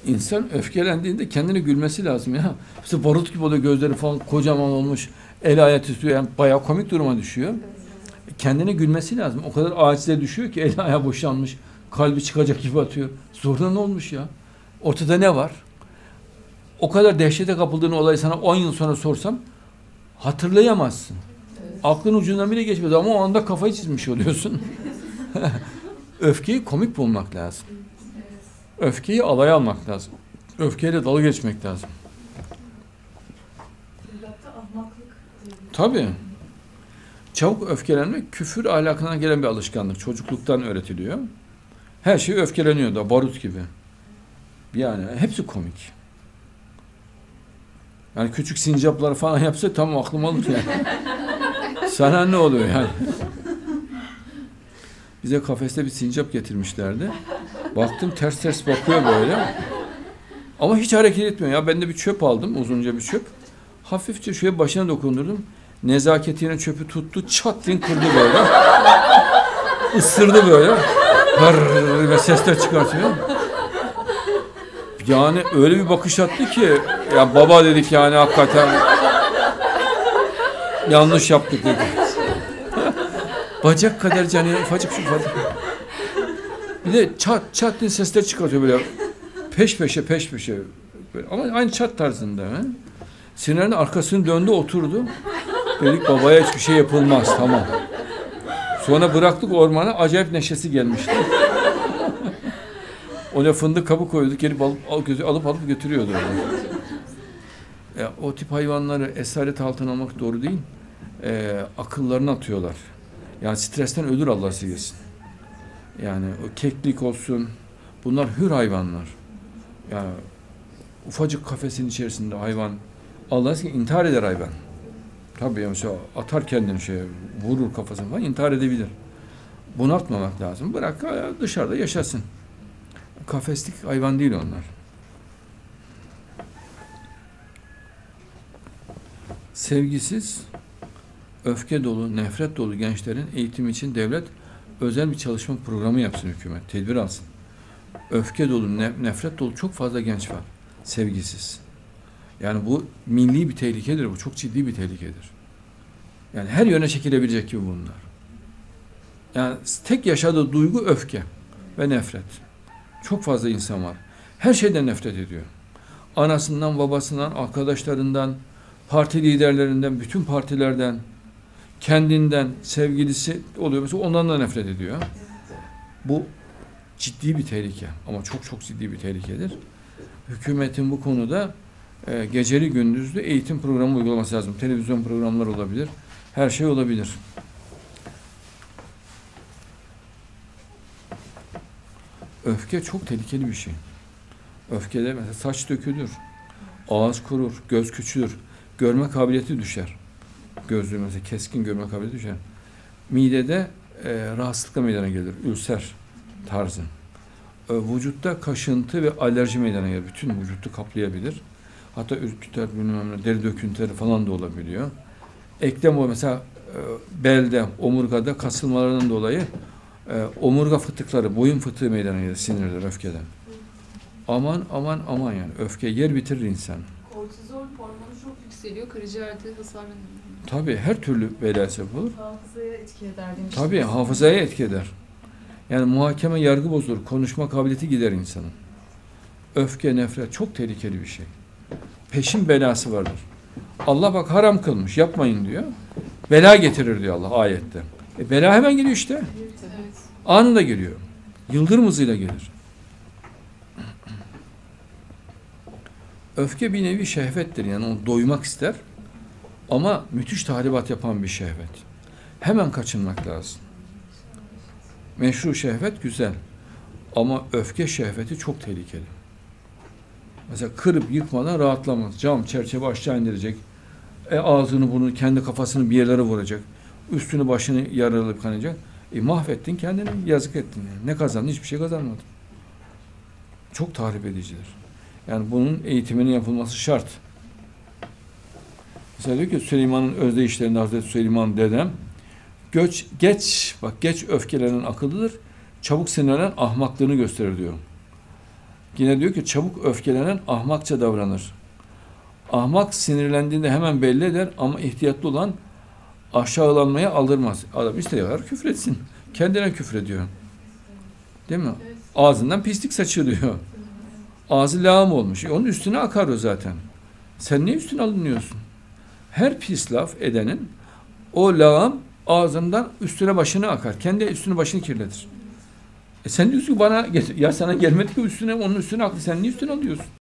İnsan öfkelendiğinde kendine gülmesi lazım ya. İşte barut gibi oluyor, gözleri falan kocaman olmuş. El ayağı titriyor. Yani bayağı komik duruma düşüyor. Kendine gülmesi lazım. O kadar acize düşüyor ki el ayağı boşalmış. Kalbi çıkacak gibi atıyor. Zorla ne olmuş ya? Ortada ne var? O kadar dehşete kapıldığın olayı sana 10 yıl sonra sorsam hatırlayamazsın. Evet. Aklın ucundan bile geçmez ama o anda kafayı çizmiş oluyorsun. Öfkeyi komik bulmak lazım. Öfkeyi alay almak lazım. Öfkeyle dalga geçmek lazım. Tabii. Çabuk öfkelenmek küfür ahlakından gelen bir alışkanlık. Çocukluktan öğretiliyor. Her şey öfkeleniyor da barut gibi. Yani hepsi komik. Yani küçük sincaplar falan yapsa tam aklım alır yani. Sana ne oluyor yani? Bize kafeste bir sincap getirmişlerdi. Baktım ters ters bakıyor böyle. Ama hiç hareket etmiyor ya. Ben de bir çöp aldım, uzunca bir çöp. Hafifçe şöyle başına dokundurdum. Nezaketiyle çöpü tuttu, çat diye kırdı böyle. Isırdı böyle. Hırr ve sesler çıkartıyor. Yani öyle bir bakış attı ki ya baba dedik yani hakikaten yanlış yaptık dedik. Bacak kadar canı ufacık şu ufacık. Bir de çat çat diye sesler çıkartıyor böyle. Peş peşe böyle. Ama aynı çat tarzında. He? Sinirlerin arkasını döndü oturdu. Dedik babaya hiçbir şey yapılmaz tamam. Sonra bıraktık ormana, acayip neşesi gelmişti. Ona fındık kabı koyduk, gelip alıp götürüyordu. O tip hayvanları esaret altına almak doğru değil. Akıllarını atıyorlar. Yani stresten ölür Allah sizi. Yani o keklik olsun, bunlar hür hayvanlar. Yani ufacık kafesin içerisinde hayvan, Allah sizi intihar eder hayvan. Tabii mesela atar kendini vurur kafasını falan, intihar edebilir. Bunaltmamak lazım. Bırak dışarıda yaşasın. Kafeslik hayvan değil onlar. Sevgisiz, öfke dolu, nefret dolu gençlerin eğitimi için devlet özel bir çalışma programı yapsın hükümet. Tedbir alsın. Öfke dolu, nefret dolu çok fazla genç var. Sevgisiz. Yani bu milli bir tehlikedir. Bu çok ciddi bir tehlikedir. Yani her yöne çekilebilecek gibi bunlar. Yani tek yaşadığı duygu öfke ve nefret. Çok fazla insan var. Her şeyden nefret ediyor. Anasından, babasından, arkadaşlarından, parti liderlerinden, bütün partilerden, kendinden, sevgilisi oluyor. Mesela ondan da nefret ediyor. Bu ciddi bir tehlike. Ama çok çok ciddi bir tehlikedir. Hükümetin bu konuda geceli gündüzlü eğitim programı uygulaması lazım. Televizyon programları olabilir. Her şey olabilir. Öfke çok tehlikeli bir şey. Öfkede mesela saç dökülür, ağız kurur, göz küçülür, görme kabiliyeti düşer. Gözlüğü mesela keskin görme kabiliyeti düşer. Midede rahatsızlıkla meydana gelir, ülser tarzı. Vücutta kaşıntı ve alerji meydana gelir. Bütün vücutu kaplayabilir. Hatta ürküter, deri döküntüleri falan da olabiliyor. Eklem o mesela belde, omurgada kasılmalarından dolayı omurga fıtıkları, boyun fıtığı meydana gelir sinirden, öfkeden. Aman yani. Öfke yer bitirir insan. Kortizol hormonu çok yükseliyor. Karaciğerde hasarlanıyor. Tabii her türlü bela sebep olur. Hafızaya etki eder demiştiniz. Tabii hafızaya etki eder. Yani muhakeme yargı bozulur. Konuşma kabiliyeti gider insanın. Öfke, nefret çok tehlikeli bir şey. Peşin belası vardır. Allah bak haram kılmış, yapmayın diyor. Bela getirir diyor Allah ayette. Bela hemen geliyor işte. Evet. Anında geliyor. Yıldırım hızıyla gelir. Öfke bir nevi şehvettir. Yani onu doymak ister. Ama müthiş tahribat yapan bir şehvet. Hemen kaçınmak lazım. Meşru şehvet güzel. Ama öfke şehveti çok tehlikeli. Mesela kırıp yıkmadan rahatlamaz. Cam, çerçeve aşağı indirecek. Ağzını, burnunu, kendi kafasını bir yerlere vuracak. Üstünü, başını yaralayıp kanayacak. Mahvettin kendini, yazık ettin. Yani. Ne kazandın? Hiçbir şey kazanmadın. Çok tahrip edicidir. Yani bunun eğitiminin yapılması şart. Mesela diyor ki Süleyman'ın özdeyişlerinde Hazreti Süleyman dedem geç öfkelenen akıllıdır, çabuk sinirlenen ahmaklığını gösterir diyor. Yine diyor ki çabuk öfkelenen ahmakça davranır. Ahmak sinirlendiğinde hemen belli eder ama ihtiyatlı olan aşağılanmaya aldırmaz. Adam istediği kadar küfretsin. Kendine küfrediyor. Değil mi? Evet. Ağzından pislik saçılıyor. Ağzı lağım olmuş. Onun üstüne akar o zaten. Sen niye üstüne alınıyorsun? Her pis laf edenin o lağım ağzından üstüne başına akar. Kendi üstünü başını kirletir. Sen diyorsun ki bana ya sana gelmedi ki üstüne onun üstüne aklı. Sen niye üstüne alıyorsun?